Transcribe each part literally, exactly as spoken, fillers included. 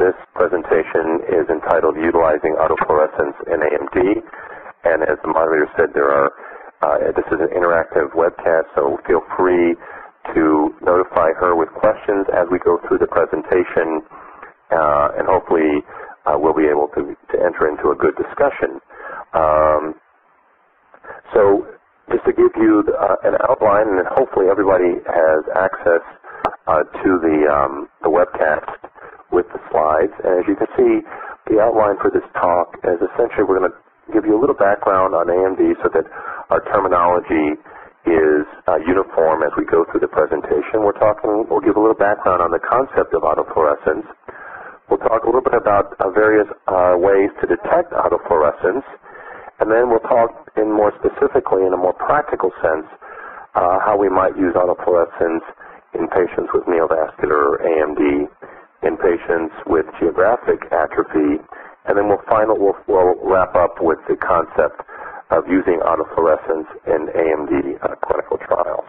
This presentation is entitled Utilizing Autofluorescence in A M D, and as the moderator said, there are, uh, this is an interactive webcast, so feel free to notify her with questions as we go through the presentation, uh, and hopefully uh, we'll be able to, to enter into a good discussion. Um, so just to give you uh, an outline, and then hopefully everybody has access uh, to the, um, the webcast with the slides. And as you can see, the outline for this talk is essentially we're going to give you a little background on A M D so that our terminology is uh, uniform as we go through the presentation. We're talking, we'll give a little background on the concept of autofluorescence. We'll talk a little bit about uh, various uh, ways to detect autofluorescence, and then we'll talk in more specifically, in a more practical sense, uh, how we might use autofluorescence in patients with neovascular A M D, in patients with geographic atrophy, and then we'll, final, we'll, we'll wrap up with the concept of using autofluorescence in A M D uh, clinical trials.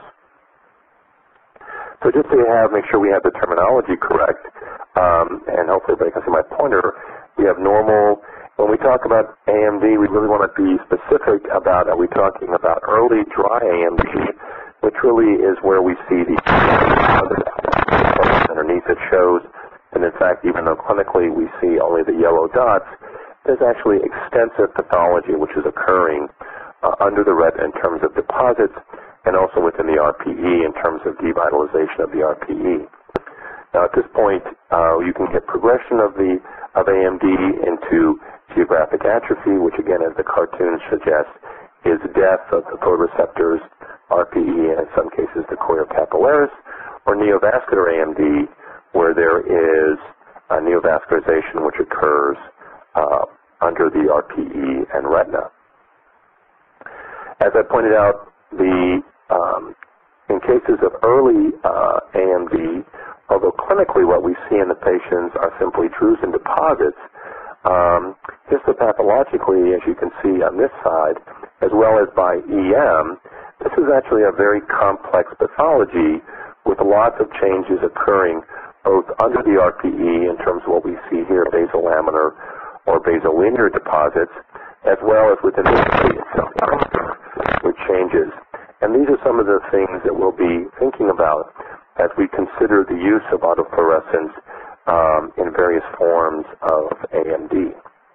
So just to have, make sure we have the terminology correct, um, and hopefully everybody can see my pointer, we have normal. When we talk about A M D, we really want to be specific about, are we talking about early dry A M D, which really is where we see the underneath it shows, and in fact, even though clinically we see only the yellow dots, there's actually extensive pathology which is occurring uh, under the retina in terms of deposits and also within the R P E in terms of devitalization of the R P E. Now at this point, uh, you can get progression of the of A M D into geographic atrophy, which again, as the cartoon suggests, is death of the photoreceptors, R P E, and in some cases the cornea capillaris, or neovascular A M D, where there is a neovascularization which occurs uh, under the R P E and retina. As I pointed out, the um, in cases of early uh, A M D, although clinically what we see in the patients are simply drusen deposits, um, histopathologically, as you can see on this side, as well as by E M, this is actually a very complex pathology with lots of changes occurring both under the R P E in terms of what we see here, basolaminar or basolinear deposits, as well as within the R P E itself, with changes. And these are some of the things that we'll be thinking about as we consider the use of autofluorescence um, in various forms of A M D.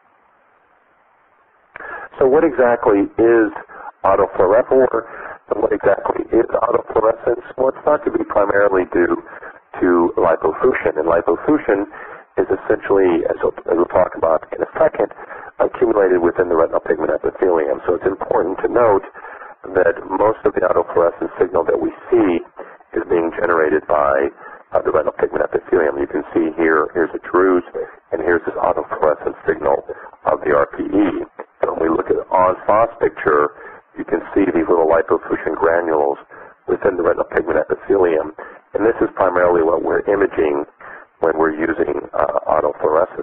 So what exactly is autofluorescence, and what exactly is autofluorescence? Well, it's thought to be primarily due to lipofuscin, and lipofuscin is essentially, as we'll, as we'll talk about in a second, accumulated within the retinal pigment epithelium. So it's important to note that most of the autofluorescence signal that we see is being generated by uh, the retinal pigment epithelium. You can see here, here's a drusen, and here's this autofluorescence signal of the R P E. And when we look at the en-face picture, you can see these little lipofuscin granules within the retinal pigment epithelium. And this is primarily what we're imaging when we're using uh, autofluorescence.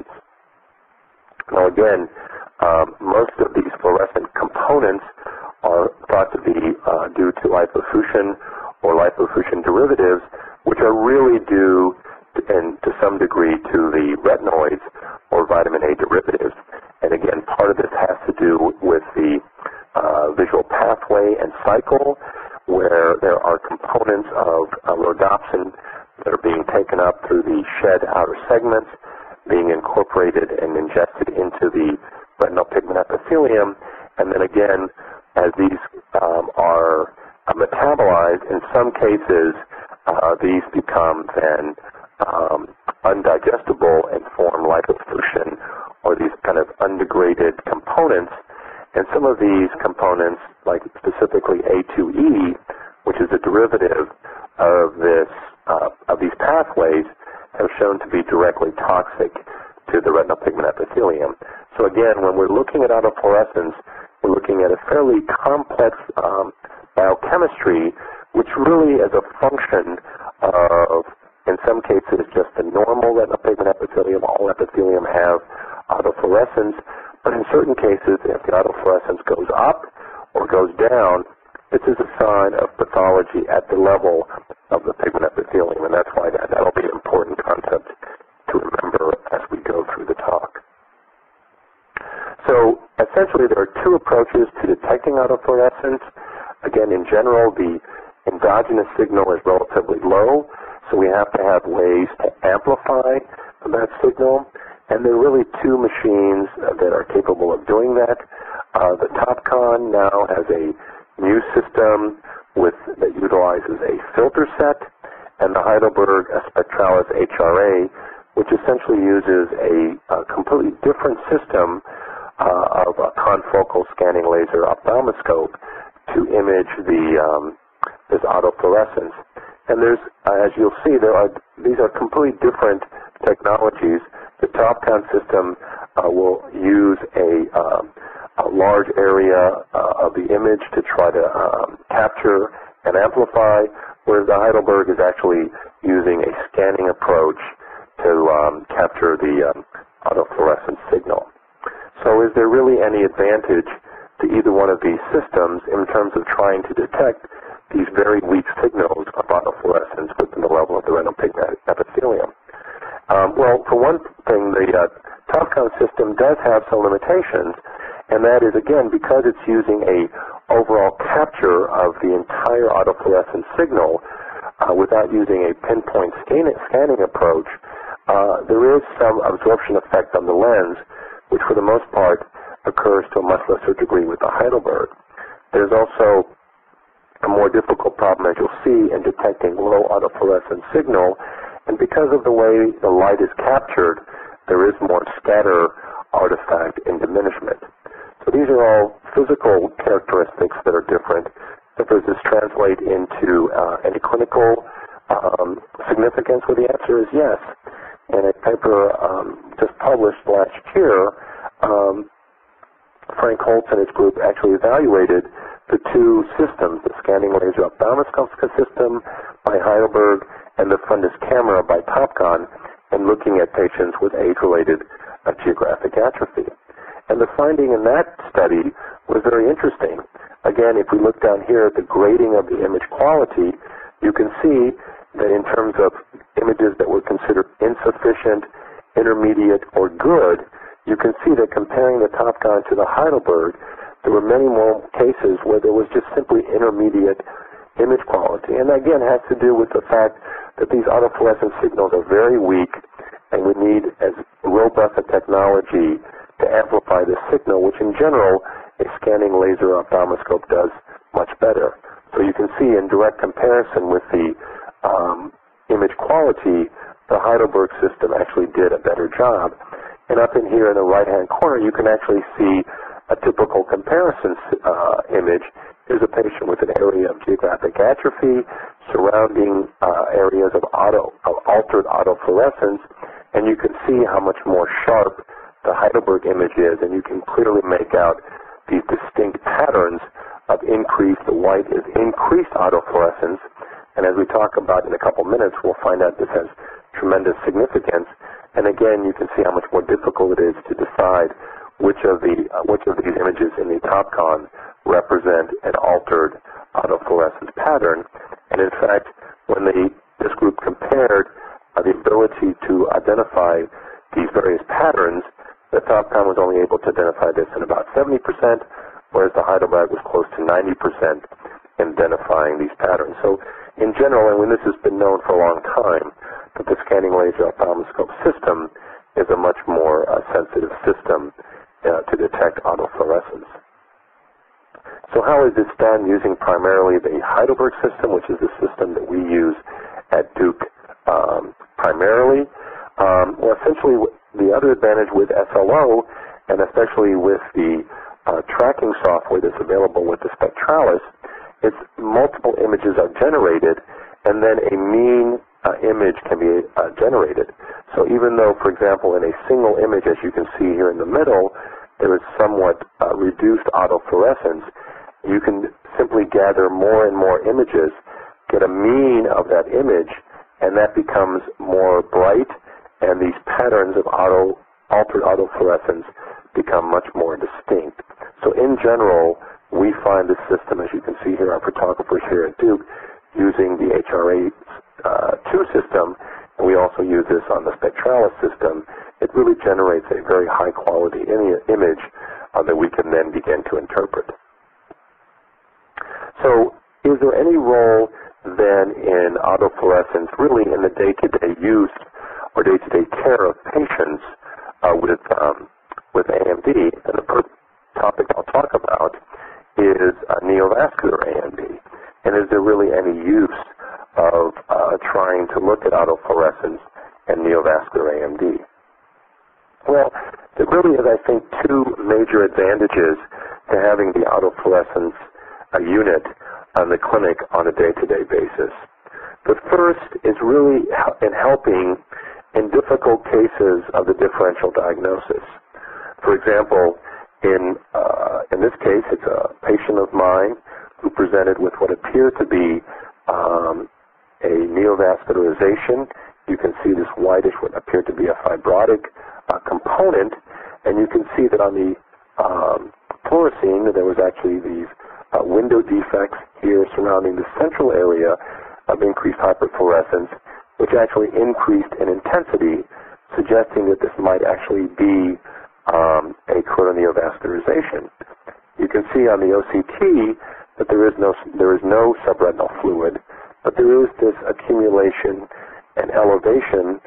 Now again, um, most of these fluorescent components are thought to be uh, due to lipofuscin or lipofuscin derivatives, which are really due to, and to some degree to the retinoids or vitamin A derivatives. And again, part of this has to do with the uh, visual pathway and cycle, where there are components of uh, rhodopsin that are being taken up through the shed outer segments, being incorporated and ingested into the retinal pigment epithelium, and then again, as these um, are uh, metabolized, in some cases, uh, these become then um, undigestible and form lipofuscin, or these kind of undegraded components. And some of these components, like specifically A two E, which is a derivative of this uh, of these pathways, have shown to be directly toxic to the retinal pigment epithelium. So again, when we're looking at autofluorescence, we're looking at a fairly complex um, biochemistry, which really is a function of, in some cases, just the normal retinal pigment epithelium. All epithelium have autofluorescence, but in certain cases, if the autofluorescence goes up or goes down, this is a sign of pathology at the level of the pigment epithelium, and that's why that, that'll be an important concept to remember as we go through the talk. So essentially there are two approaches to detecting autofluorescence. Again, in general, the endogenous signal is relatively low, so we have to have ways to amplify that signal. And there are really two machines that are capable of doing that. Uh, the TOPCon now has a new system with, that utilizes a filter set, and the Heidelberg Spectralis H R A, which essentially uses a, a completely different system uh, of a confocal scanning laser ophthalmoscope to image the um, this autofluorescence. And there's, uh, as you'll see, there are these are completely different technologies. The TOPCon system uh, will use a, um, a large area uh, of the image to try to um, capture and amplify, whereas the Heidelberg is actually using a scanning approach to um, capture the um, autofluorescence signal. So is there really any advantage to either one of these systems in terms of trying to detect these very weak signals of autofluorescence within the level of the retinal pigment epithelium? Um, well, for one thing, the uh, TOPCon system does have some limitations, and that is, again, because it's using a overall capture of the entire autofluorescence signal uh, without using a pinpoint scan scanning approach, uh, there is some absorption effect on the lens, which for the most part occurs to a much lesser degree with the Heidelberg. There's also a more difficult problem, as you'll see, in detecting low autofluorescence signal. And because of the way the light is captured, there is more scatter artifact and diminishment. So these are all physical characteristics that are different. But does this translate into uh, any clinical um, significance? Well, the answer is yes. In a paper um, just published last year, um, Frank Holtz and his group actually evaluated the two systems, the scanning laser ophthalmoscope system by Heidelberg and the fundus camera by TOPCon, and looking at patients with age-related uh, geographic atrophy. And the finding in that study was very interesting. Again, if we look down here at the grading of the image quality, you can see that in terms of images that were considered insufficient, intermediate, or good, you can see that comparing the TOPCon to the Heidelberg, there were many more cases where there was just simply intermediate image quality. And again, has to do with the fact that these autofluorescent signals are very weak, and we need as robust a technology to amplify the signal, which in general a scanning laser ophthalmoscope does much better. So you can see in direct comparison with the um, image quality, the Heidelberg system actually did a better job. And up in here in the right-hand corner, you can actually see a typical comparison uh, image. Here's a patient with an area of geographic atrophy surrounding uh, areas of, auto, of altered autofluorescence, and you can see how much more sharp the Heidelberg image is, and you can clearly make out these distinct patterns of increased, the white is increased autofluorescence, and as we talk about in a couple minutes, we'll find out this has tremendous significance, and again, you can see how much more difficult it is to decide which of the uh, which of these images in the TOPCon represent an altered autofluorescence pattern. And in fact, when the, this group compared uh, the ability to identify these various patterns, the TOPCon was only able to identify this in about seventy percent, whereas the Heidelberg was close to ninety percent in identifying these patterns. So in general, and when this has been known for a long time, that the scanning laser ophthalmoscope system is a much more uh, sensitive system uh, to detect autofluorescence. So how is this done? Using primarily the Heidelberg system, which is the system that we use at Duke um, primarily. Um, well, essentially, the other advantage with S L O, and especially with the uh, tracking software that's available with the Spectralis, is multiple images are generated, and then a mean uh, image can be uh, generated. So even though, for example, in a single image, as you can see here in the middle, there is somewhat uh, reduced autofluorescence, you can simply gather more and more images, get a mean of that image, and that becomes more bright, and these patterns of auto, altered autofluorescence become much more distinct. So in general, we find this system, as you can see here, our photographers here at Duke, using the H R A two system, and we also use this on the Spectralis system, it really generates a very high quality image uh, that we can then begin to interpret. So is there any role then in autofluorescence really in the day-to-day use or day-to-day care of patients uh, with, um, with A M D? And the first topic I'll talk about is uh, neovascular A M D. And is there really any use of uh, trying to look at autofluorescence and neovascular A M D? Well, there really is, I think, two major advantages to having the autofluorescence uh, unit on the clinic on a day-to-day basis. The first is really in helping in difficult cases of the differential diagnosis. For example, in, uh, in this case, it's a patient of mine who presented with what appeared to be um, a neovascularization. You can see this whitish, what appeared to be a fibrotic uh, component, and you can see that on the um, fluorescein there was actually these uh, window defects here surrounding the central area of increased hyperfluorescence, which actually increased in intensity, suggesting that this might actually be um, a choroneovascularization. You can see on the O C T that there is no there is no subretinal fluid, but there is this accumulation and elevation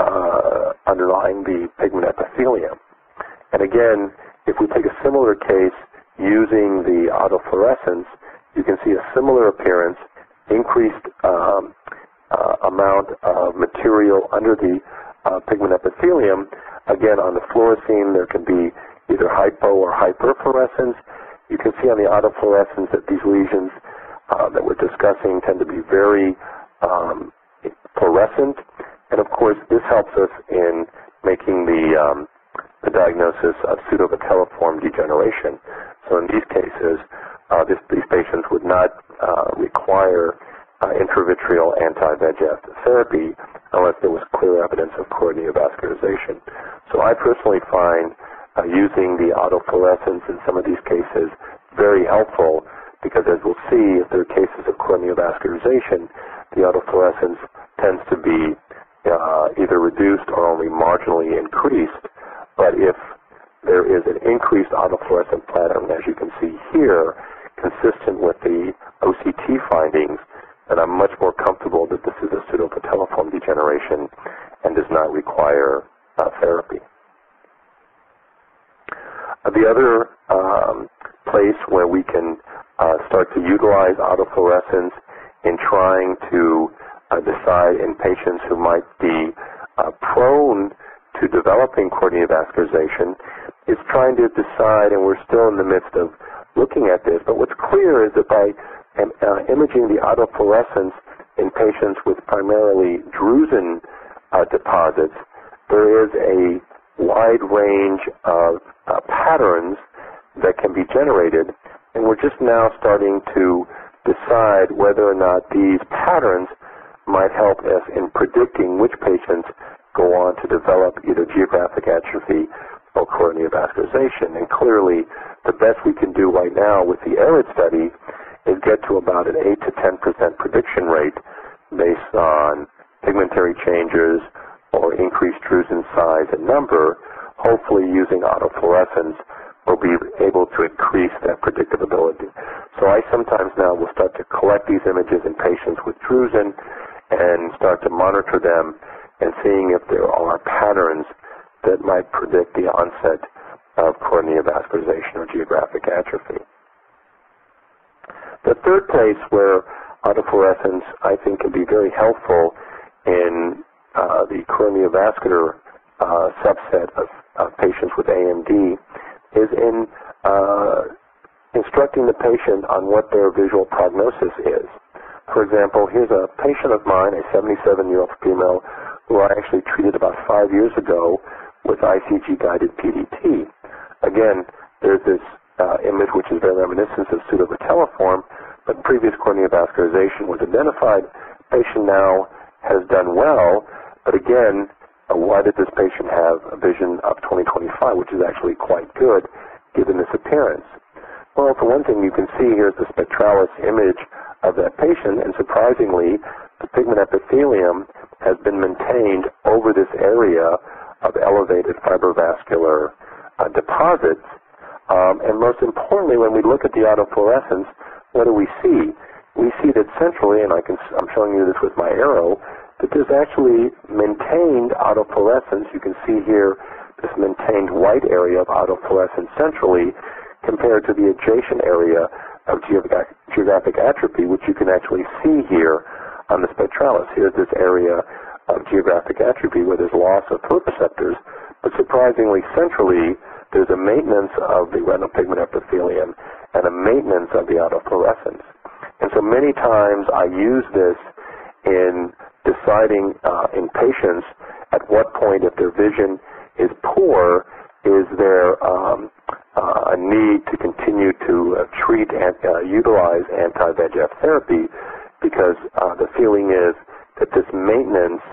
uh, underlying the pigment epithelium. And again, if we take a similar case using the autofluorescence, you can see a similar appearance, increased um, uh, amount of material under the uh, pigment epithelium. Again, on the fluorescein, there can be either hypo or hyperfluorescence. You can see on the autofluorescence that these lesions uh, that we're discussing tend to be very um, fluorescent, and of course, this helps us in making the um, the diagnosis of pseudovitelliform degeneration. So in these cases, uh, this, these patients would not uh, require uh, intravitreal anti-V E G F therapy unless there was clear evidence of choroneovascularization. So I personally find uh, using the autofluorescence in some of these cases very helpful, because as we'll see, if there are cases of choroneovascularization, the autofluorescence tends to be uh, either reduced or only marginally increased. But if there is an increased autofluorescent pattern, as you can see here, consistent with the O C T findings, then I'm much more comfortable that this is a pseudovitelliform degeneration and does not require uh, therapy. Uh, the other um, place where we can uh, start to utilize autofluorescence in trying to uh, decide in patients who might be uh, prone to developing choroneovascularization is trying to decide, and we're still in the midst of looking at this, but what's clear is that by um, uh, imaging the autofluorescence in patients with primarily drusen uh, deposits, there is a wide range of uh, patterns that can be generated, and we're just now starting to decide whether or not these patterns might help us in predicting which patients go on to develop either geographic atrophy or choroneovascularization. And clearly, the best we can do right now with the ARID study is get to about an eight to ten percent prediction rate based on pigmentary changes or increased drusen size and number. Hopefully, using autofluorescence, we'll be able to increase that predictability. So I sometimes now will start to collect these images in patients with drusen and start to monitor them and seeing if there are patterns that might predict the onset of choroneovascularization or geographic atrophy. The third place where autofluorescence, I think, can be very helpful in uh, the choroneovascular uh, subset of, of patients with A M D is in uh, instructing the patient on what their visual prognosis is. For example, here's a patient of mine, a seventy-seven-year-old female, who I actually treated about five years ago with I C G-guided P D T. Again, there's this uh, image which is very reminiscent of pseudovitelliform, but previous choroneovascularization was identified. Patient now has done well, but again, uh, why did this patient have a vision of twenty twenty-five, which is actually quite good given this appearance? Well, for one thing, you can see here's the spectralis image of that patient, and surprisingly, the pigment epithelium has been maintained over this area of elevated fibrovascular uh, deposits. Um, and most importantly, when we look at the autofluorescence, what do we see? We see that centrally, and I can, I'm showing you this with my arrow, that there's actually maintained autofluorescence. You can see here this maintained white area of autofluorescence centrally compared to the adjacent area of geographic, geographic atrophy, which you can actually see here on the spectralis. Here's this area of geographic atrophy where there's loss of photoreceptors, but surprisingly centrally there's a maintenance of the retinal pigment epithelium and a maintenance of the autofluorescence. And so many times I use this in deciding uh, in patients at what point, if their vision is poor, is there um, uh, a need to continue to uh, treat and uh, utilize anti-V E G F therapy, because uh, the feeling is that this maintenance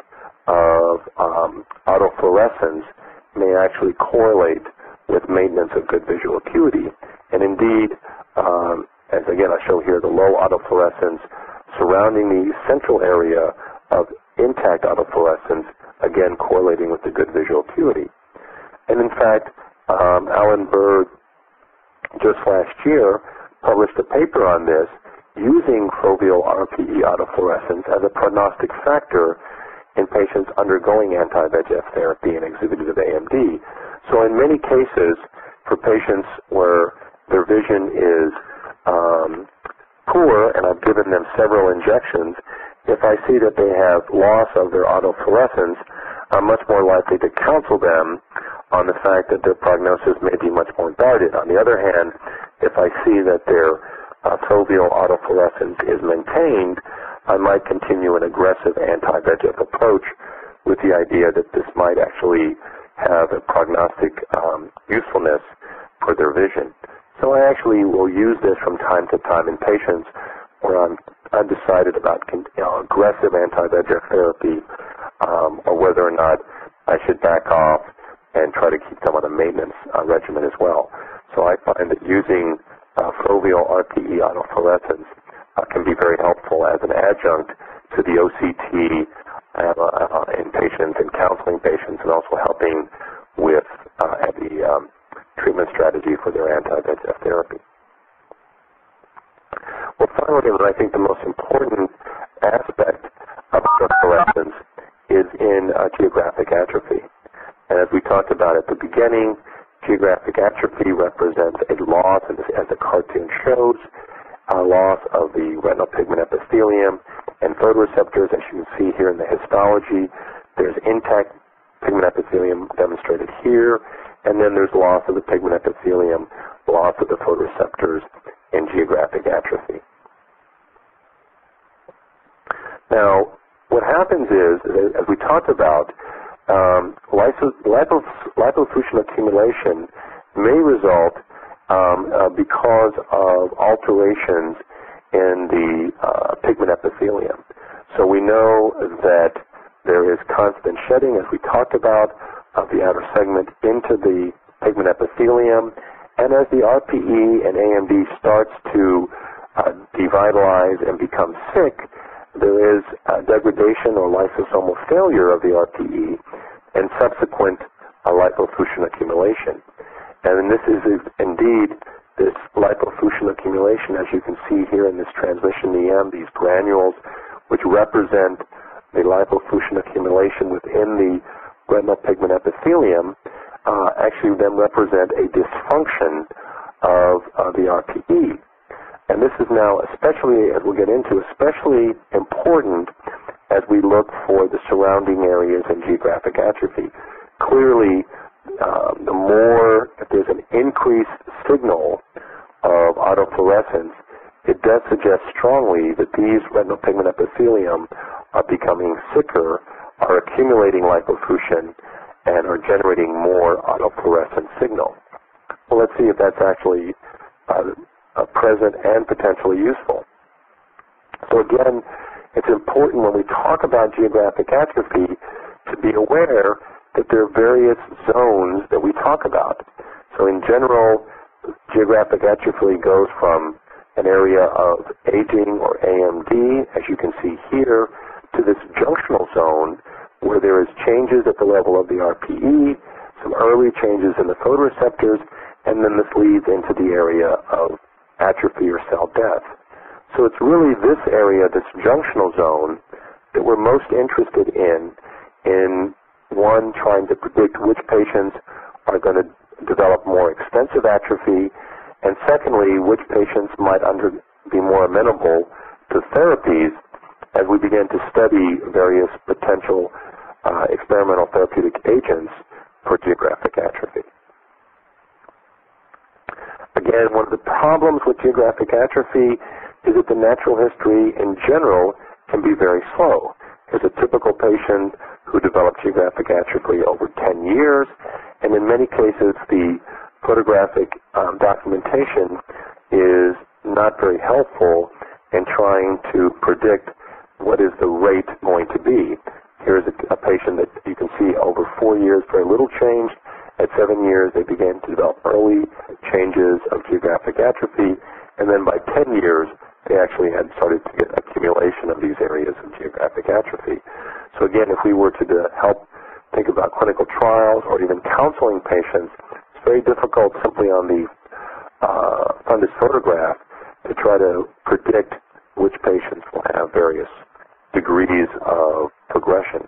of um, autofluorescence may actually correlate with maintenance of good visual acuity. And indeed, um, as again I show here, the low autofluorescence surrounding the central area of intact autofluorescence, again correlating with the good visual acuity. And in fact, um, Alan Berg just last year published a paper on this using foveal R P E autofluorescence as a prognostic factor in patients undergoing anti-V E G F therapy and exhibited A M D. So in many cases, for patients where their vision is um, poor, and I've given them several injections, if I see that they have loss of their autofluorescence, I'm much more likely to counsel them on the fact that their prognosis may be much more guarded. On the other hand, if I see that their uh, foveal autofluorescence is maintained, I might continue an aggressive anti-V E G F approach with the idea that this might actually have a prognostic um, usefulness for their vision. So I actually will use this from time to time in patients where I'm undecided about you know, aggressive anti-V E G F therapy um, or whether or not I should back off and try to keep them on a maintenance uh, regimen as well. So I find that using uh, foveal R P E autofluorescence uh, can be very helpful as an adjunct to the O C T uh, uh, in patients and counseling patients, and also helping with uh, the um, treatment strategy for their anti-V E G F therapy. Well, finally, I think the most important aspect of autofluorescence is in uh, geographic atrophy. And as we talked about at the beginning, geographic atrophy represents a loss, as the cartoon shows, a loss of the retinal pigment epithelium and photoreceptors. As you can see here in the histology, there's intact pigment epithelium demonstrated here, and then there's loss of the pigment epithelium, loss of the photoreceptors in geographic atrophy. Now, what happens is, as we talked about, um, lipofuscin accumulation may result um, uh, because of alterations in the uh, pigment epithelium. So we know that there is constant shedding, as we talked about, of the outer segment into the pigment epithelium, and as the R P E and A M D starts to uh, devitalize and become sick, there is a degradation or lysosomal failure of the R P E and subsequent uh, lipofuscin accumulation. And this is indeed this lipofuscin accumulation, as you can see here in this transmission E M, these granules, which represent the lipofuscin accumulation within the retinal pigment epithelium, uh, actually then represent a dysfunction of uh, the R P E. And this is now especially, as we'll get into, especially important as we look for the surrounding areas in geographic atrophy. Clearly, uh, the more, if there's an increased signal of autofluorescence, it does suggest strongly that these retinal pigment epithelium are becoming sicker, are accumulating lipofuscin, and are generating more autofluorescent signal. Well, let's see if that's actually uh, uh, present and potentially useful. So again, it's important when we talk about geographic atrophy to be aware that there are various zones that we talk about. So in general, geographic atrophy goes from an area of aging or A M D, as you can see here, to this junctional zone where there is changes at the level of the R P E, some early changes in the photoreceptors, and then this leads into the area of atrophy or cell death. So it's really this area, this junctional zone, that we're most interested in, in one, trying to predict which patients are going to develop more extensive atrophy, and secondly, which patients might under, be more amenable to therapies as we begin to study various potential uh, experimental therapeutic agents for geographic atrophy. Again, one of the problems with geographic atrophy is that the natural history in general can be very slow. There's a typical patient who developed geographic atrophy over ten years, and in many cases the photographic um, documentation is not very helpful in trying to predict what is the rate going to be. Here's a, a patient that you can see over four years, very little change. At seven years, they began to develop early changes of geographic atrophy, and then by ten years, they actually had started to get accumulation of these areas of geographic atrophy. So again, if we were to help think about clinical trials or even counseling patients, it's very difficult simply on the uh, fundus photograph to try to predict which patients will have various degrees of progression.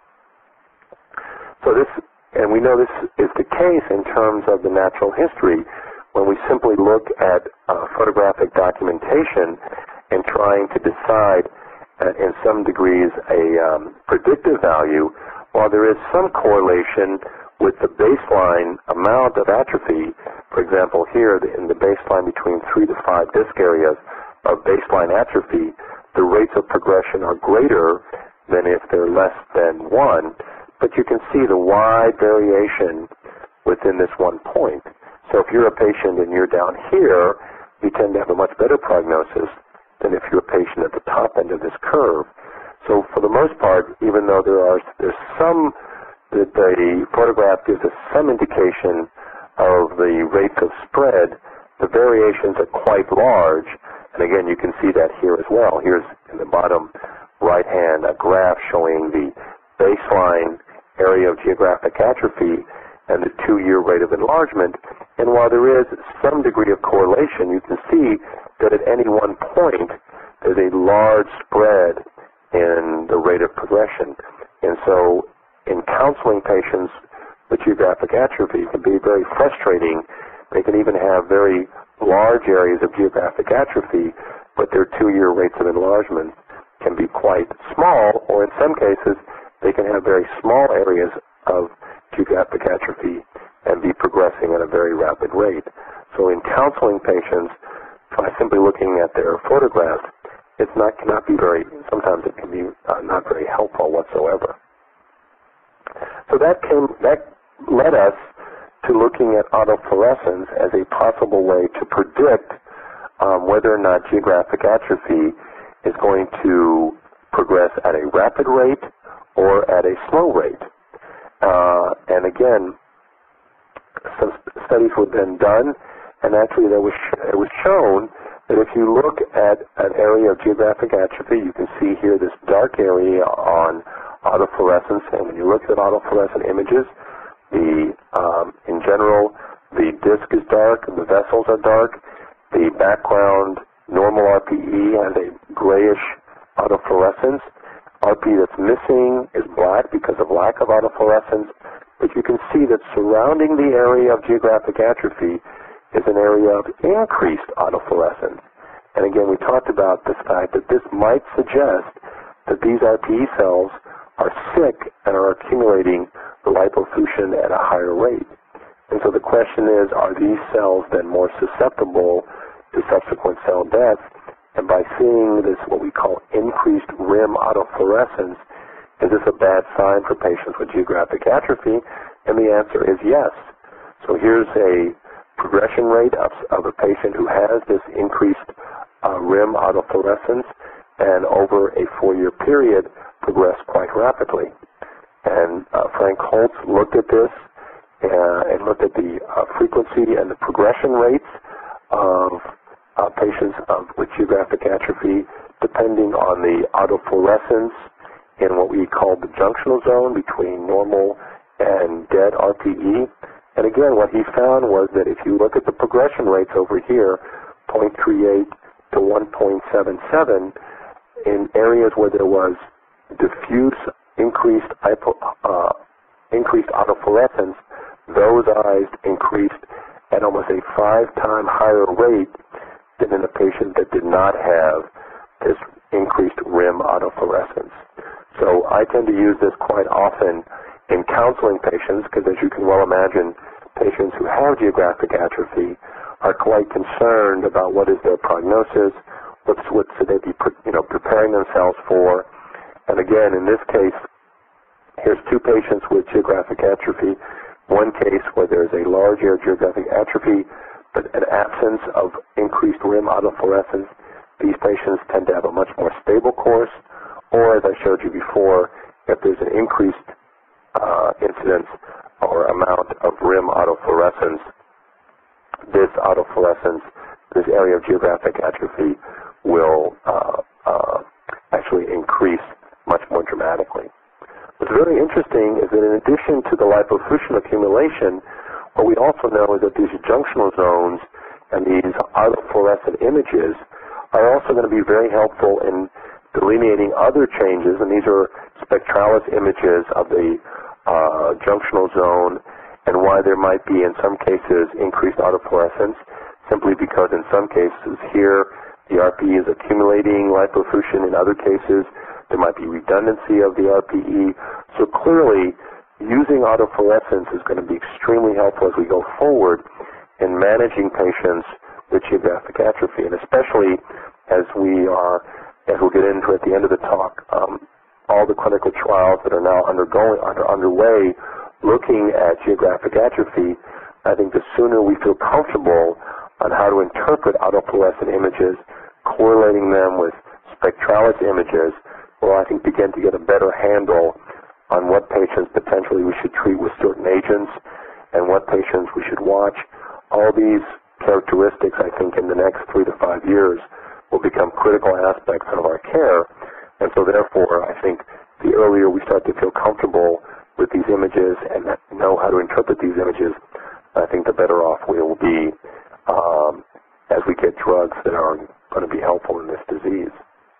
So this, and we know this is the case in terms of the natural history, when we simply look at uh, photographic documentation and trying to decide uh, in some degrees a um, predictive value, while there is some correlation with the baseline amount of atrophy. For example, here in the baseline between three to five disc areas of baseline atrophy, the rates of progression are greater than if they're less than one, but you can see the wide variation within this one point. So if you're a patient and you're down here, you tend to have a much better prognosis than if you're a patient at the top end of this curve. So for the most part, even though there are there's some that the photograph gives us some indication of the rates of spread, the variations are quite large. And again, you can see that here as well. Here's in the bottom right hand a graph showing the baseline area of geographic atrophy and the two-year rate of enlargement. And while there is some degree of correlation, you can see that at any one point there's a large spread in the rate of progression. And so in counseling patients with geographic atrophy, it can be very frustrating. They can even have very large areas of geographic atrophy, but their two-year rates of enlargement can be quite small, or in some cases, they can have very small areas of geographic atrophy and be progressing at a very rapid rate. So in counseling patients, by simply looking at their photographs, it's not cannot be very, sometimes it can be uh, not very helpful whatsoever. So that came, that led us to looking at autofluorescence as a possible way to predict um, whether or not geographic atrophy is going to progress at a rapid rate or at a slow rate. Uh, and again, some studies were then done, and actually there was sh- it was shown that if you look at an area of geographic atrophy, you can see here this dark area on autofluorescence, and when you look at autofluorescent images, the um, in general, the disc is dark, the vessels are dark, the background normal R P E has a grayish autofluorescence. R P E that's missing is black because of lack of autofluorescence, but you can see that surrounding the area of geographic atrophy is an area of increased autofluorescence. And again, we talked about the fact that this might suggest that these R P E cells are sick and are accumulating the lipofuscin at a higher rate. And so the question is, are these cells then more susceptible to subsequent cell death? And by seeing this, what we call increased rim autofluorescence, is this a bad sign for patients with geographic atrophy? And the answer is yes. So here's a progression rate of, of a patient who has this increased uh, rim autofluorescence, and over a four-year period progressed quite rapidly. And uh, Frank Holtz looked at this uh, and looked at the uh, frequency and the progression rates of uh, patients of, with geographic atrophy depending on the autofluorescence in what we call the junctional zone between normal and dead R P E. And again, what he found was that if you look at the progression rates over here, zero point three eight to one point seven seven, in areas where there was diffuse increased, hypo, uh, increased autofluorescence, those eyes increased at almost a five-time higher rate than in a patient that did not have this increased rim autofluorescence. So I tend to use this quite often in counseling patients because, as you can well imagine, patients who have geographic atrophy are quite concerned about what is their prognosis, what's, what should they be you know, preparing themselves for. And again, in this case, here's two patients with geographic atrophy. One case where there's a large area of geographic atrophy, but an absence of increased rim autofluorescence. These patients tend to have a much more stable course, or as I showed you before, if there's an increased uh, incidence or amount of rim autofluorescence, this autofluorescence, this area of geographic atrophy will uh, uh, actually increase much more dramatically. What's very interesting is that in addition to the lipofuscin accumulation, what we also know is that these junctional zones and these autofluorescent images are also going to be very helpful in delineating other changes, and these are spectralis images of the uh, junctional zone and why there might be, in some cases, increased autofluorescence, simply because in some cases here the R P E is accumulating lipofuscin. In other cases, there might be redundancy of the R P E. So clearly, using autofluorescence is going to be extremely helpful as we go forward in managing patients with geographic atrophy, and especially as we are, as we'll get into at the end of the talk, um, all the clinical trials that are now undergoing, under, underway looking at geographic atrophy. I think the sooner we feel comfortable on how to interpret autofluorescent images, correlating them with spectralis images, will I think begin to get a better handle on what patients potentially we should treat with certain agents and what patients we should watch. All these characteristics, I think, in the next three to five years will become critical aspects of our care. And so therefore, I think the earlier we start to feel comfortable with these images and know how to interpret these images, I think the better off we will be um, as we get drugs that are going to be helpful in this disease.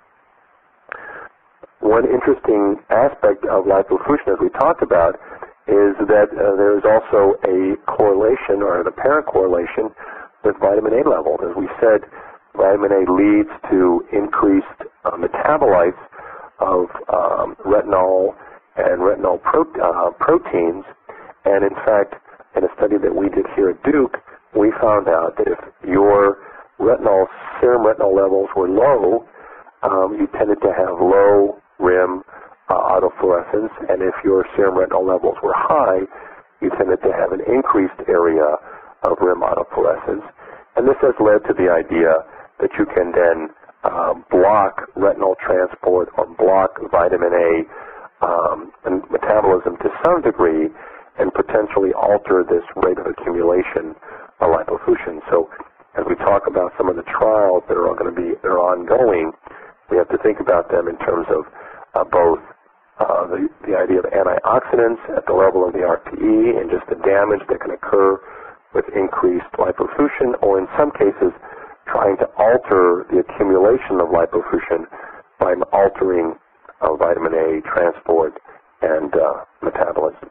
One interesting aspect of lipofuscin, as we talked about, is that uh, there is also a correlation, or an apparent correlation, with vitamin A levels. As we said, vitamin A leads to increased uh, metabolites of um, retinol and retinol pro uh, proteins, and in fact, in a study that we did here at Duke, we found out that if your retinol, serum retinol levels were low, um, you tended to have low rim uh, autofluorescence, and if your serum retinol levels were high, you tended to have an increased area of rim autofluorescence. And this has led to the idea that you can then uh, block retinol transport or block vitamin A um, and metabolism to some degree and potentially alter this rate of accumulation of lipofuscin. So as we talk about some of the trials that are going to be that are ongoing, we have to think about them in terms of uh, both uh, the, the idea of antioxidants at the level of the R P E and just the damage that can occur with increased lipofuscin, or in some cases trying to alter the accumulation of lipofuscin by altering uh, vitamin A transport and uh, metabolism.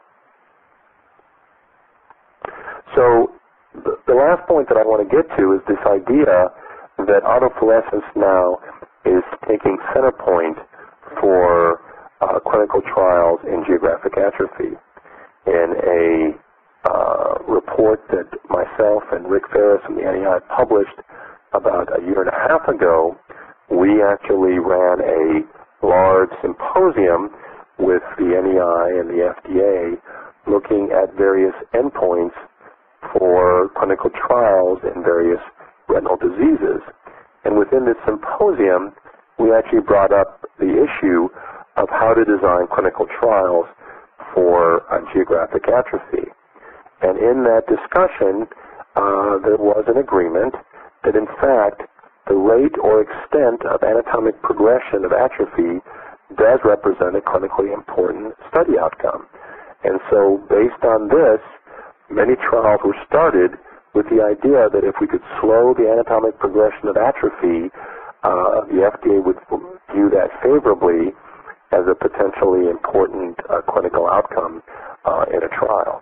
So the, the last point that I want to get to is this idea that autofluorescence now is taking center point for uh, clinical trials in geographic atrophy. In a uh, report that myself and Rick Ferris from the N E I published about a year and a half ago, we actually ran a large symposium with the N E I and the F D A looking at various endpoints for clinical trials in various retinal diseases. And within this symposium, we actually brought up the issue of how to design clinical trials for uh, geographic atrophy. And in that discussion, uh, there was an agreement that, in fact, the rate or extent of anatomic progression of atrophy does represent a clinically important study outcome. And so based on this, many trials were started with the idea that if we could slow the anatomic progression of atrophy, uh, the F D A would view that favorably as a potentially important uh, clinical outcome uh, in a trial.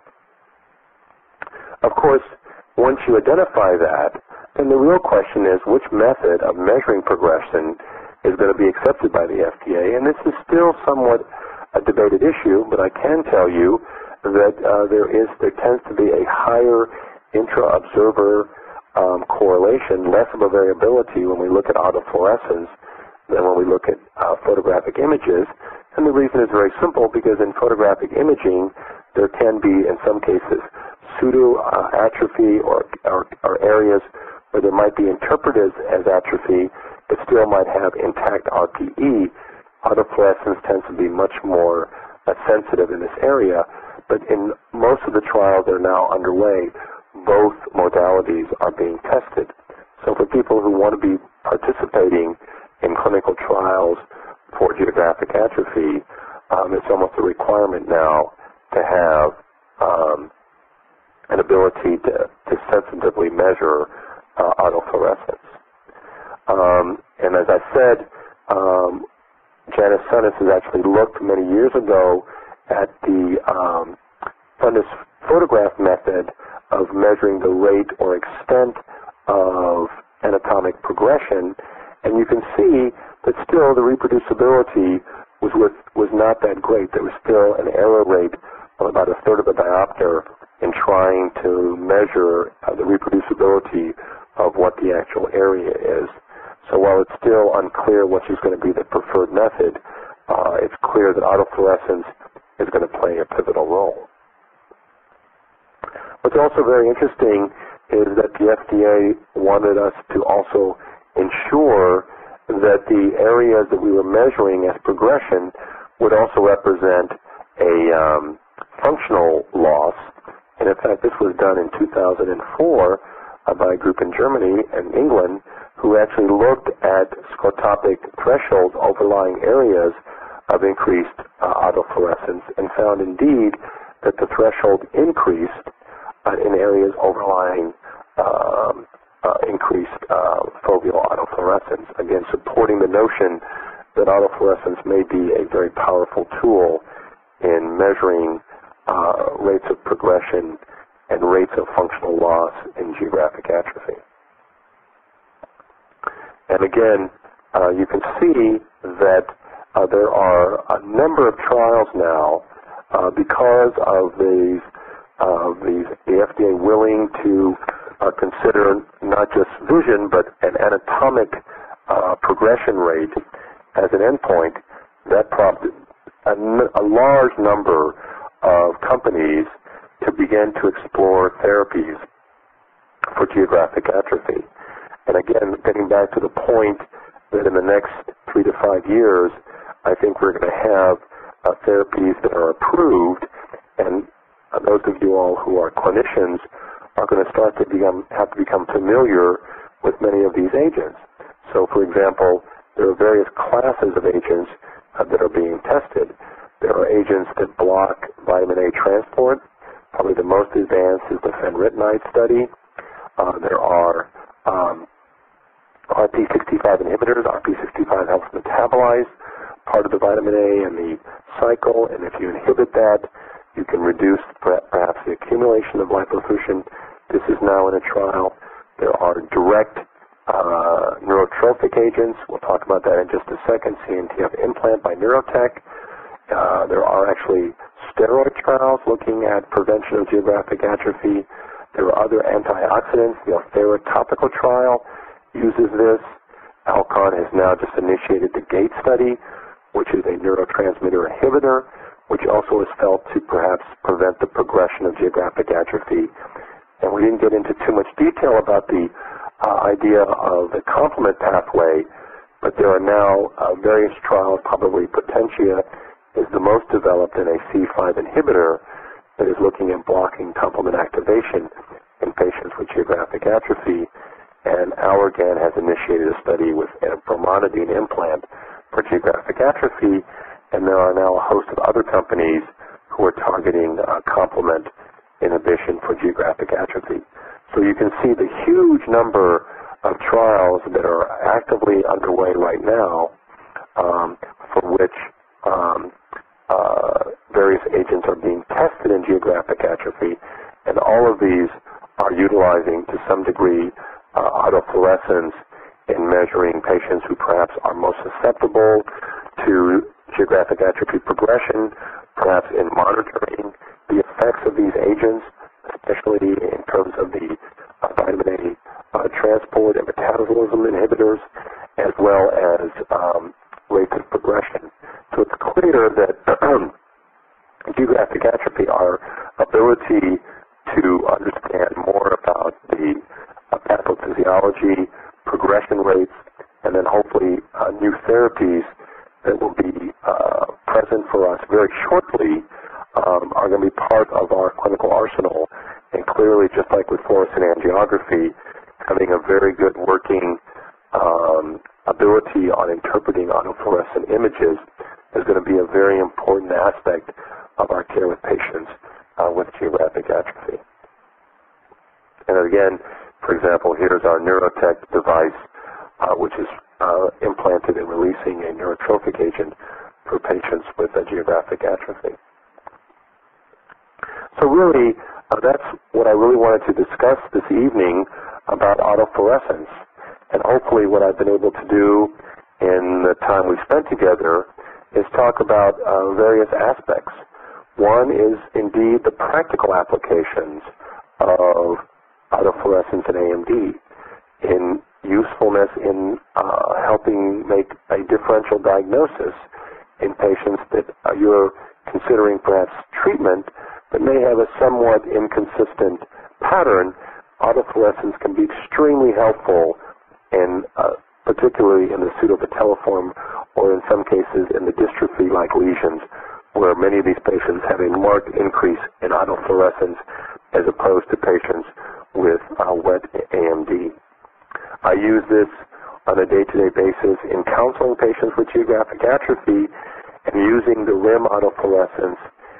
Of course, once you identify that, then the real question is which method of measuring progression is going to be accepted by the F D A, and this is still somewhat a debated issue, but I can tell you that uh, there is, there tends to be a higher intra-observer um, correlation, less of a variability when we look at autofluorescence than when we look at uh, photographic images. And the reason is very simple, because in photographic imaging, there can be, in some cases, pseudo-atrophy uh, or, or, or areas where there might be interpreted as atrophy, but still might have intact R P E. Autofluorescence tends to be much more uh, sensitive in this area, but in most of the trials that are now underway, both modalities are being tested. So for people who want to be participating in clinical trials for geographic atrophy, um, it's almost a requirement now to have um, an ability to, to sensitively measure uh, autofluorescence. Um, and as I said, um, Janice Sunnis has actually looked many years ago at the um, fundus photograph method of measuring the rate or extent of anatomic progression, and you can see that still the reproducibility was, with, was not that great. There was still an error rate of about a third of a diopter in trying to measure uh, the reproducibility of what the actual area is. So while it's still unclear which is going to be the preferred method, uh, it's clear that autofluorescence is going to play a pivotal role. What's also very interesting is that the F D A wanted us to also ensure that the areas that we were measuring as progression would also represent a um, functional loss. And in fact, this was done in two thousand four uh, by a group in Germany and England who actually looked at scotopic thresholds overlying areas of increased uh, autofluorescence and found indeed that the threshold increased uh, in areas overlying um, uh, increased uh, foveal autofluorescence, again supporting the notion that autofluorescence may be a very powerful tool in measuring uh, rates of progression and rates of functional loss in geographic atrophy. And again, uh, you can see that uh, there are a number of trials now uh, because of these, uh, these, the F D A willing to uh, consider not just vision but an anatomic uh, progression rate as an endpoint. That prompted a, a large number of companies to begin to explore therapies for geographic atrophy. And again, getting back to the point that in the next three to five years, I think we're going to have uh, therapies that are approved, and uh, those of you all who are clinicians are going to start to become, have to become familiar with many of these agents. So, for example, there are various classes of agents uh, that are being tested. There are agents that block vitamin A transport. Probably the most advanced is the fenretinide study. Uh, there are um, R P sixty-five inhibitors. R P sixty-five helps metabolize part of the vitamin A and the cycle, and if you inhibit that, you can reduce perhaps the accumulation of liposuction. This is now in a trial. There are direct uh, neurotrophic agents. We'll talk about that in just a second. C N T F implant by Neurotech. Uh, there are actually steroid trials looking at prevention of geographic atrophy. There are other antioxidants. The Althera topical trial uses this. Alcon has now just initiated the GATE study, which is a neurotransmitter inhibitor, which also is felt to perhaps prevent the progression of geographic atrophy. And we didn't get into too much detail about the uh, idea of the complement pathway, but there are now uh, various trials. Probably Potentia is the most developed in a C five inhibitor that is looking at blocking complement activation in patients with geographic atrophy. And Allergan has initiated a study with a bromonidine implant for geographic atrophy. and there are now a host of other companies who are targeting uh, complement inhibition for geographic atrophy. So you can see the huge number of trials that are actively underway right now um, for which um, uh, various agents are being tested in geographic atrophy, and all of these are utilizing to some degree uh, autofluorescence in measuring patients who perhaps are most susceptible to geographic atrophy progression, perhaps in monitoring the effects of these agents, especially in terms of the uh, vitamin A uh, transport and metabolism inhibitors, as well as um, rates of progression. So it's clear that geographic atrophy, our ability to understand more about the uh, pathophysiology, progression rates, and then hopefully uh, new therapies that will be uh, present for us very shortly um, are going to be part of our clinical arsenal. And clearly, just like with fluorescent angiography, having a very good working um, ability on interpreting autofluorescent images is going to be a very important aspect of our care with patients uh, with geographic atrophy. And again, for example, here's our Neurotech device, uh, which is uh, implanted and releasing a neurotrophic agent for patients with uh, geographic atrophy. So really, uh, that's what I really wanted to discuss this evening about autofluorescence. And hopefully what I've been able to do in the time we've spent together is talk about uh, various aspects. One is indeed the practical applications of autofluorescence and A M D in usefulness in uh, helping make a differential diagnosis in patients that uh, you're considering perhaps treatment but may have a somewhat inconsistent pattern. Autofluorescence can be extremely helpful, in, uh, particularly in the pseudovitelliform or in some cases in the dystrophy-like lesions, where many of these patients have a marked increase in autofluorescence as opposed to patients with uh, wet A M D. I use this on a day-to-day basis in counseling patients with geographic atrophy and using the R I M autofluorescence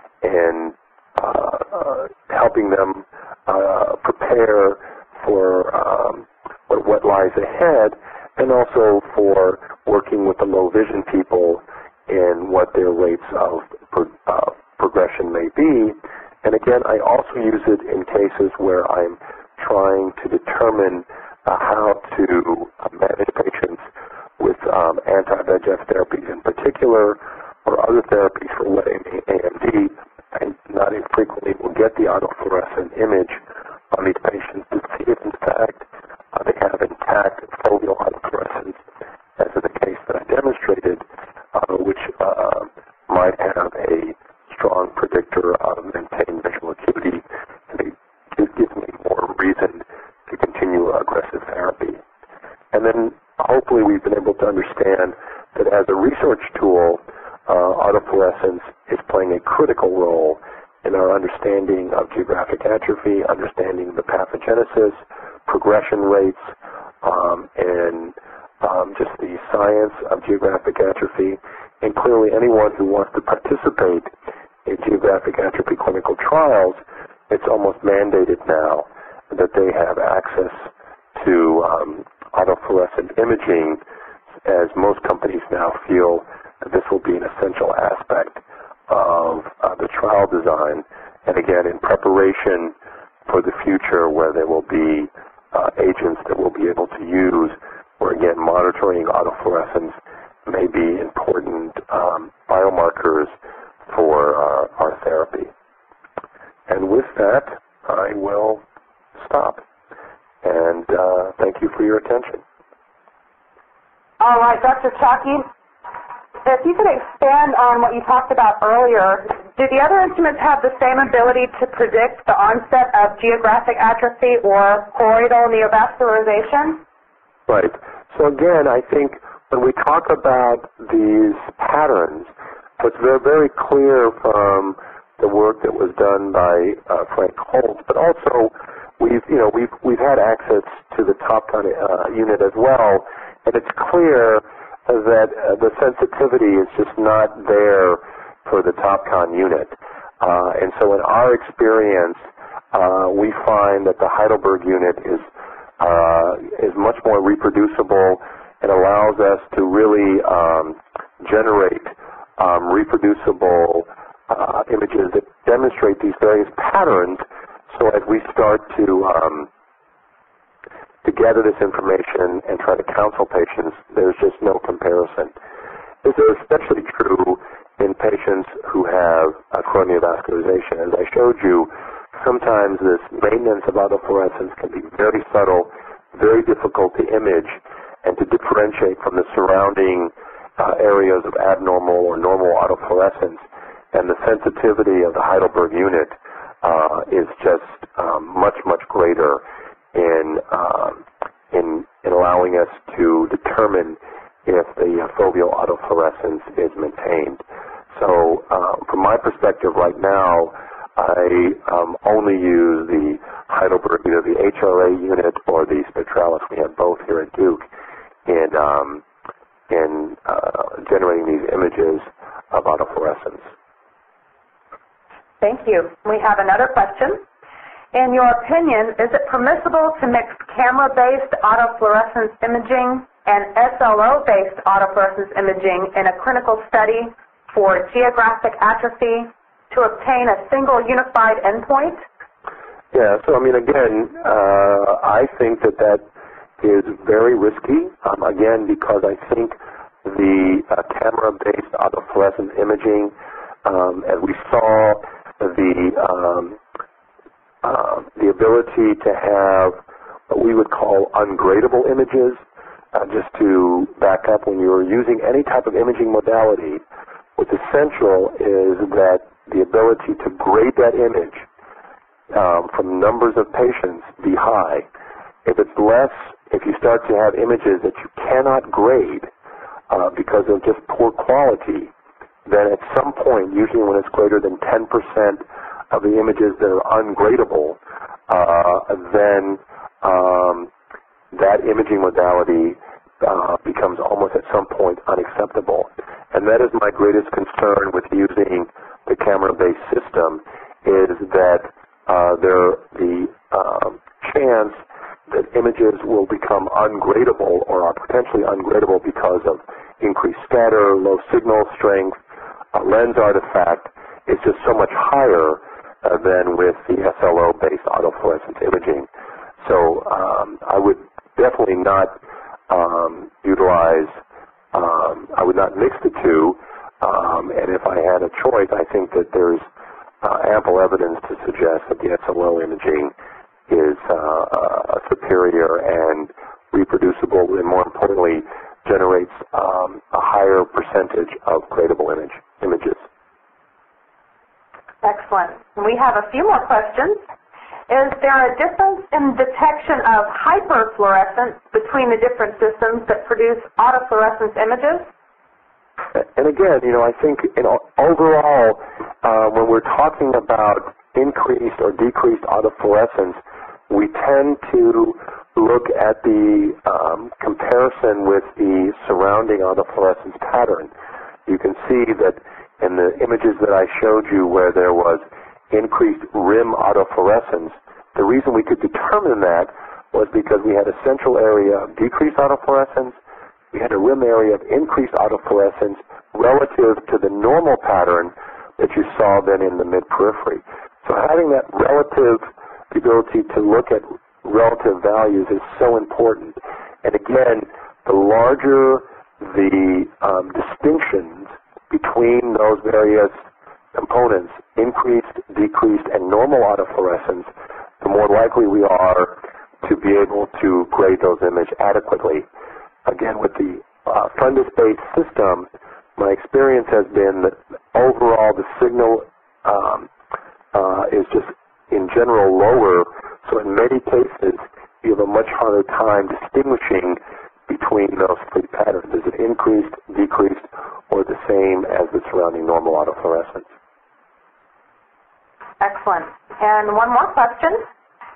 and uh, uh, helping them uh, prepare for um, what, what lies ahead, and also for working with the low vision people in what their rates of pro uh, progression may be. And again, I also use it in cases where I'm trying to determine uh, how to uh, manage patients with um, anti-V E G F therapies in particular, or other therapies for wet A M D. I not infrequently will get the autofluorescent image on these patients to see if, in fact, uh, they have intact foveal autofluorescence, as in the case that I demonstrated, uh, which uh, might have a strong predictor of maintained visual acuity, and it gives me more reason to continue aggressive therapy. And then hopefully we've been able to understand that as a research tool, uh, autofluorescence is playing a critical role in our understanding of geographic atrophy, understanding the pathogenesis, progression rates, um, and um, just the science of geographic atrophy. And clearly anyone who wants to participate in geographic atrophy clinical trials, it's almost mandated now that they have access to um, autofluorescent imaging, as most companies now feel that this will be an essential aspect of uh, the trial design, and again, in preparation for the future where there will be uh, agents that we'll be able to use, where again, monitoring autofluorescence may be important um, biomarkers for our, our therapy. And with that, I will stop. And uh, thank you for your attention. All right, Doctor Csaky, if you could expand on what you talked about earlier, do the other instruments have the same ability to predict the onset of geographic atrophy or choroidal neovascularization? Right. So again, I think when we talk about these patterns, it's very, very clear from the work that was done by uh, Frank Holt, but also we've, you know, we've we've had access to the top kind of uh, unit as well, and it's clear that uh, the sensitivity is just not there for the TopCon unit. Uh, and so in our experience, uh, we find that the Heidelberg unit is, uh, is much more reproducible and allows us to really um, generate um, reproducible uh, images that demonstrate these various patterns. So as we start to um, to gather this information and try to counsel patients, there's just no comparison. This is especially true in patients who have uh, coronary vascularization. As I showed you, sometimes this maintenance of autofluorescence can be very subtle, very difficult to image, and to differentiate from the surrounding uh, areas of abnormal or normal autofluorescence. And the sensitivity of the Heidelberg unit uh, is just um, much, much greater in, um, in, in allowing us to determine if the uh, foveal autofluorescence is maintained. So uh, from my perspective right now, I um, only use the Heidelberg, either the H R A unit or the Spectralis. We have both here at Duke in, um, in uh, generating these images of autofluorescence. Thank you. We have another question. In your opinion, is it permissible to mix camera-based autofluorescence imaging and S L O-based autofluorescence imaging in a clinical study for geographic atrophy to obtain a single unified endpoint? Yeah, so I mean, again, uh, I think that that is very risky, um, again, because I think the uh, camera-based autofluorescence imaging, um, as we saw, the um, uh, the ability to have what we would call ungradable images. Uh, just to back up, when you're using any type of imaging modality, what's essential is that the ability to grade that image um, from numbers of patients be high. If it's less, if you start to have images that you cannot grade uh, because of just poor quality, then at some point, usually when it's greater than ten percent of the images that are ungradable, uh, then um, that imaging modality uh, becomes almost at some point unacceptable. And that is my greatest concern with using the camera-based system, is that uh, there the uh, chance that images will become ungradable or are potentially ungradable because of increased scatter, low signal strength, uh, lens artifact is just so much higher uh, than with the S L O-based autofluorescence imaging. So um, I would definitely not um, utilize, um, I would not mix the two, um, and if I had a choice, I think that there's uh, ample evidence to suggest that the S L O imaging is uh, superior and reproducible, and more importantly, generates um, a higher percentage of gradable image, images. Excellent. We have a few more questions. Is there a difference in detection of hyperfluorescence between the different systems that produce autofluorescence images? And again, you know, I think you know, overall, uh, when we're talking about increased or decreased autofluorescence, we tend to look at the um, comparison with the surrounding autofluorescence pattern. You can see that in the images that I showed you where there was increased rim autofluorescence, the reason we could determine that was because we had a central area of decreased autofluorescence, we had a rim area of increased autofluorescence relative to the normal pattern that you saw then in the mid-periphery. So having that relative ability to look at relative values is so important. And again, the larger the um, distinctions between those various components, increased, decreased, and normal autofluorescence, the more likely we are to be able to grade those images adequately. Again, with the uh, fundus-based system, my experience has been that overall the signal um, uh, is just in general lower, so in many cases you have a much harder time distinguishing between those three patterns. Is it increased, decreased, or the same as the surrounding normal autofluorescence? Excellent. And one more question. Is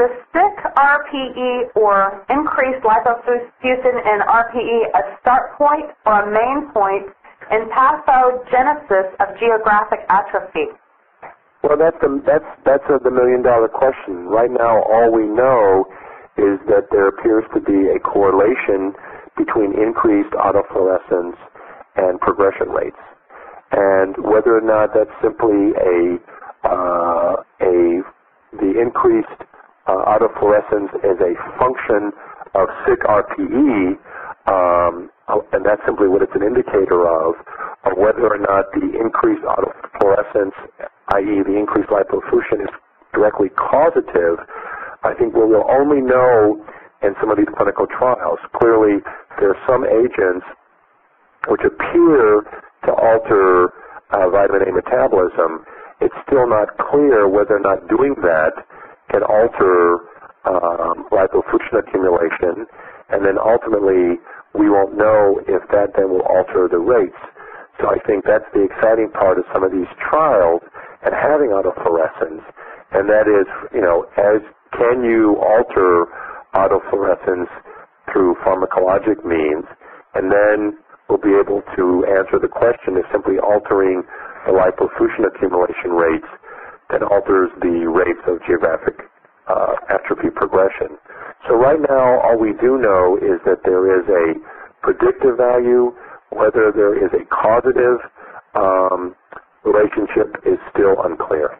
the sick R P E or increased lipofuscin in R P E a start point or a main point in pathogenesis of geographic atrophy? Well, that's the, that's, that's a, the million-dollar question. Right now, all we know is that there appears to be a correlation between increased autofluorescence and progression rates. And whether or not that's simply a, uh, a the increased uh, autofluorescence is a function of sick R P E, um, and that's simply what it's an indicator of, or whether or not the increased autofluorescence, that is the increased lipofuscin, is directly causative, I think we will only know in some of these clinical trials. Clearly, there are some agents which appear to alter uh, vitamin A metabolism. It's still not clear whether or not doing that can alter um, lipofuscin accumulation, and then ultimately we won't know if that then will alter the rates. So I think that's the exciting part of some of these trials and having autofluorescence, and that is, you know, as can you alter autofluorescence through pharmacologic means, and then we'll be able to answer the question if simply altering the lipofuscin accumulation rates that alters the rates of geographic uh, atrophy progression. So right now, all we do know is that there is a predictive value. Whether there is a causative um, relationship is still unclear.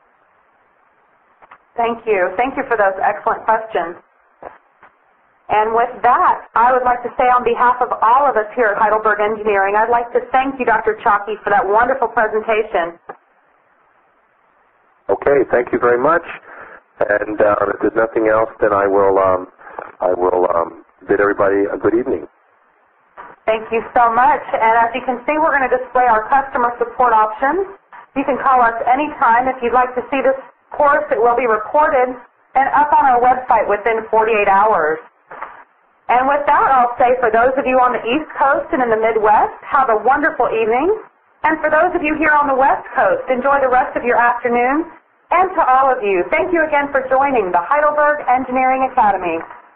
Thank you. Thank you for those excellent questions. And with that, I would like to say on behalf of all of us here at Heidelberg Engineering, I'd like to thank you, Doctor Csaky, for that wonderful presentation. Okay, thank you very much. And uh, if there's nothing else, then I will, um, I will um, bid everybody a good evening. Thank you so much. And as you can see, we're going to display our customer support options. You can call us anytime if you'd like to see this course. It will be recorded and up on our website within forty-eight hours. And with that, I'll say for those of you on the East Coast and in the Midwest, have a wonderful evening. And for those of you here on the West Coast, enjoy the rest of your afternoon. And to all of you, thank you again for joining the Heidelberg Engineering Academy.